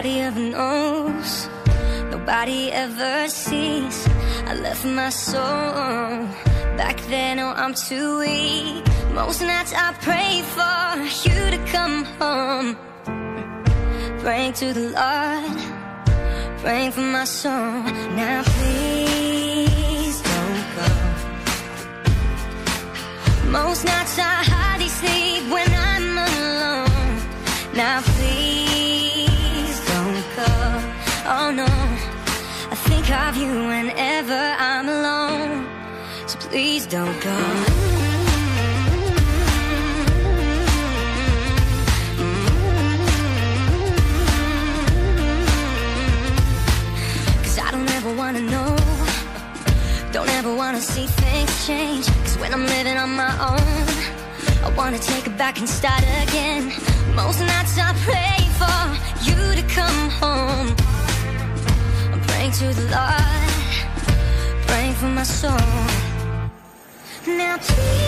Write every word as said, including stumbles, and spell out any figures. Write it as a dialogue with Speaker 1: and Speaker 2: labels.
Speaker 1: nobody ever knows, nobody ever sees. I left my soul back then, oh I'm too weak. Most nights I pray for you to come home, praying to the Lord, praying for my soul. Now please don't go. Most nights I hardly sleep when I'm alone. Now please don't go. Oh no, I think of you whenever I'm alone. So please don't go. Never wanna know, don't ever wanna see things change. Cause when I'm living on my own, I wanna take it back and start again. Most nights I pray for you to come home. I'm praying to the Lord, praying for my soul. Now please